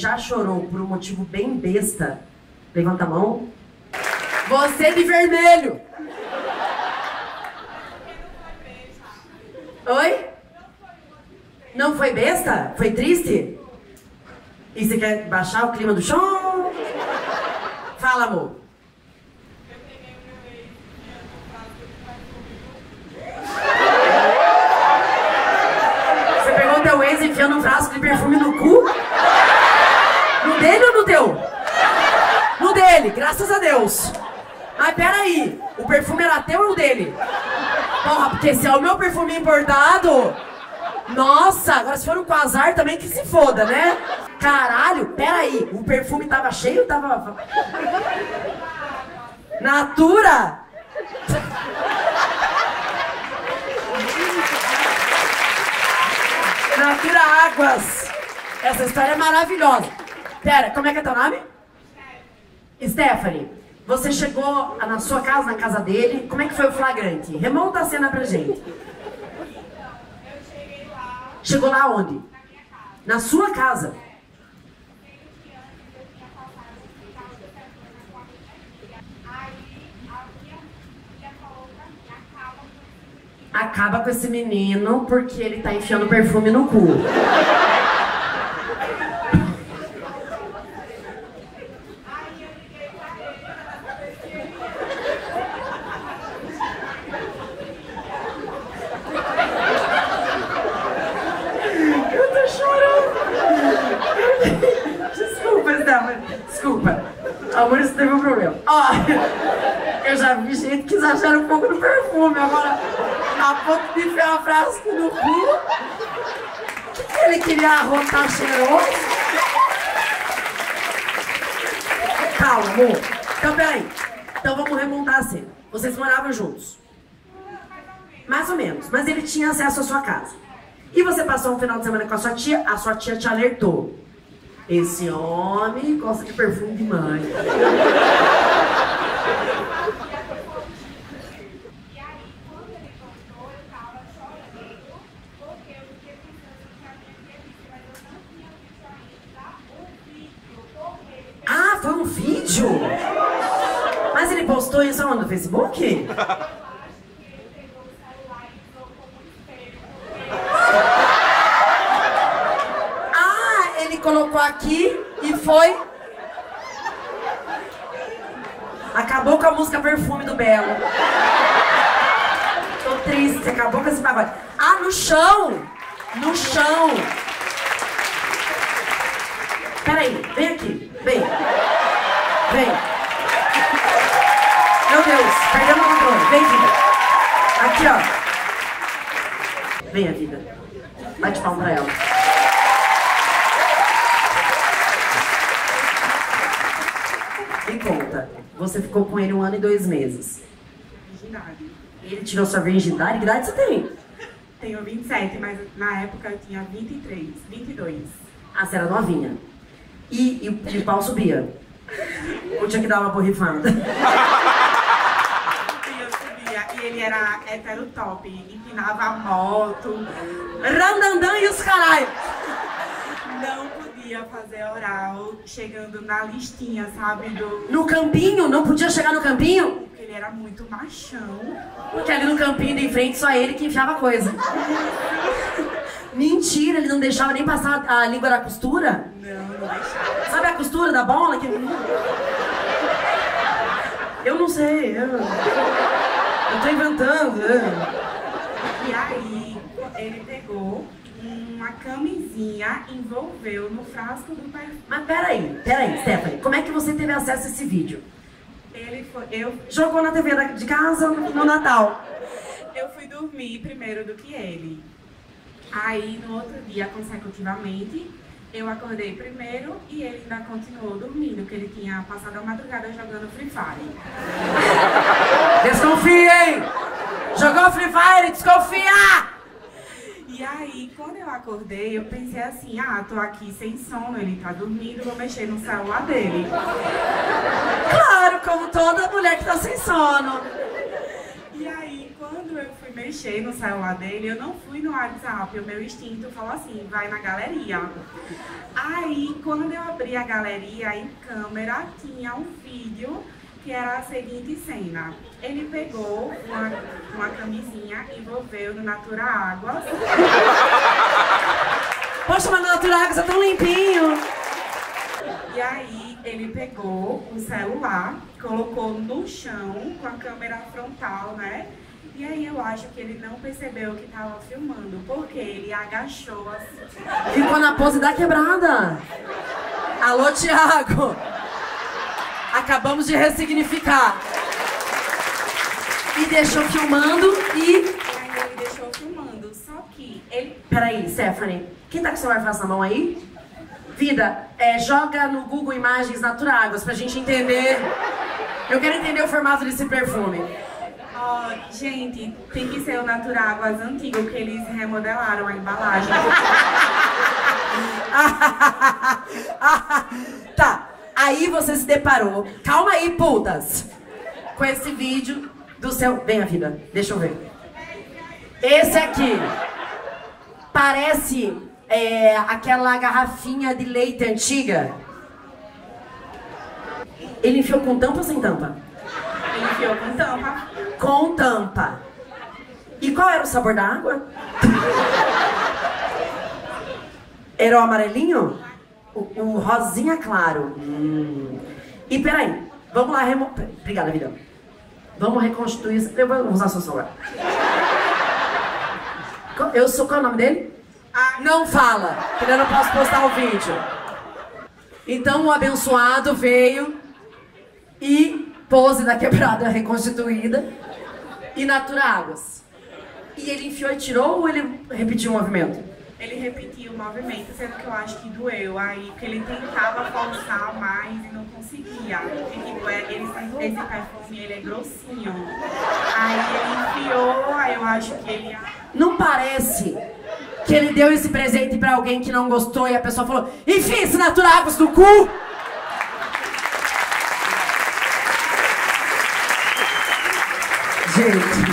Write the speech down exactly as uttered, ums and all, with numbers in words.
já chorou por um motivo bem besta? Levanta a mão. Você de vermelho. Oi? Não foi besta? Foi triste? E você quer baixar o clima do chão? Fala, amor. Você pegou o teu ex enfiando um frasco de perfume no cu? No dele ou no teu? No dele, graças a Deus. Mas peraí, o perfume era teu ou dele? Porra, porque se é o meu perfume importado... Nossa, agora se for um quasar também que se foda, né? Caralho, peraí, o perfume tava cheio ou tava... Natura? Natura Águas. Essa história é maravilhosa. Pera, como é que é teu nome? Stephanie. Você chegou na sua casa, na casa dele. Como é que foi o flagrante? Remonta a cena pra gente. Chegou lá onde? Na sua casa. Acaba com esse menino porque ele tá enfiando perfume no cu. Desculpa, amor, isso teve um problema. Ó, eu já vi gente que exagera um pouco no perfume, agora a ponto de enfiar uma frasco no cu. O que, que ele queria arrotar cheiroso? Calma, amor. Então, peraí. Então vamos remontar a cena. Vocês moravam juntos? Mais ou menos. Mas ele tinha acesso à sua casa. E você passou um final de semana com a sua tia, a sua tia te alertou. Esse homem gosta de perfume de mãe. Ah, foi um vídeo? Mas ele postou isso onde? No Facebook? Colocou aqui e foi. Acabou com a música Perfume do Belo. Tô triste, acabou com esse pagode. Ah, no chão! No chão! Peraí, vem aqui, vem. Vem. Meu Deus, perdemos o controle. Vem, vida. Aqui, ó. Vem, a vida. Bate palma pra ela. Me conta, você ficou com ele um ano e dois meses. Virgindade. Ele tirou sua virgindade? Que idade você tem? Tenho vinte e sete, mas na época eu tinha vinte e três, vinte e dois. Ah, você era novinha. E, e, e o pau subia? Ou tinha que dar uma borrifada? E eu subia, e ele era hétero top, empinava a moto. Randandã e os caralho! Não podia fazer oral chegando na listinha, sabe? Do... No campinho? Não podia chegar no campinho? Porque ele era muito machão. Porque ali no campinho de frente só ele que enfiava coisa. Mentira, ele não deixava nem passar a língua da costura? Não, não deixava. Sabe a costura da bola? Que... Eu não sei, eu, eu tô inventando. E aí, ele pegou uma camisinha, envolveu no frasco do perfume. Mas peraí, peraí, Stephanie, como é que você teve acesso a esse vídeo? Ele foi, eu... Jogou na T V de casa no Natal. Eu fui dormir primeiro do que ele. Aí, no outro dia, consecutivamente, eu acordei primeiro e ele ainda continuou dormindo, porque ele tinha passado a madrugada jogando Free Fire. Desconfiem! Jogou Free Fire, desconfia! E aí, quando eu acordei, eu pensei assim, ah, tô aqui sem sono, ele tá dormindo, vou mexer no celular dele. Claro, como toda mulher que tá sem sono. E aí, quando eu fui mexer mexer no celular dele, eu não fui no WhatsApp. O meu instinto falou assim, vai na galeria. Aí, quando eu abri a galeria, em câmera, tinha um vídeo que era a seguinte cena. Ele pegou uma, uma camisinha, envolveu no Natura Águas. Poxa, mas no Natura Águas é tão limpinho. E aí, ele pegou o celular, colocou no chão, com a câmera frontal, né? E aí eu acho que ele não percebeu que estava filmando, porque ele agachou assim. Ficou na pose da quebrada. Alô, Thiago. Acabamos de ressignificar. E deixou filmando e... Aí ele deixou filmando, só que ele... Peraí, Stephanie. Quem tá com o celular faz na mão aí? Vida, é, joga no Google Imagens Natura Águas pra gente entender. Eu quero entender o formato desse perfume. Oh, gente, tem que ser o Natura Águas antigo, que eles remodelaram a embalagem. Tá, aí você se deparou, calma aí, putas, com esse vídeo do seu... Vem a vida, deixa eu ver. Esse aqui parece é, aquela garrafinha de leite antiga. Ele enfiou com tampa ou sem tampa? Ele enfiou com tampa. Com tampa. E qual era o sabor da água? Era o amarelinho? O, o rosinha claro. Hum. E peraí, vamos lá remo... Obrigada, vida. Vamos reconstituir isso. Eu vou usar seu celular. Eu sou... Qual é o nome dele? Ah. Não fala, porque eu não posso postar o vídeo. Então o abençoado veio e pose da quebrada reconstituída e Natura Águas. E ele enfiou e tirou ou ele repetiu o movimento? Ele repetiu o movimento, sendo que eu acho que doeu aí, porque ele tentava forçar mais e não conseguia. Porque, tipo, é, ele, esse perfume, ele é grossinho. Aí ele enfiou, aí eu acho que ele... Não parece que ele deu esse presente pra alguém que não gostou e a pessoa falou: enfia esse Natura Águas no cu! Gente...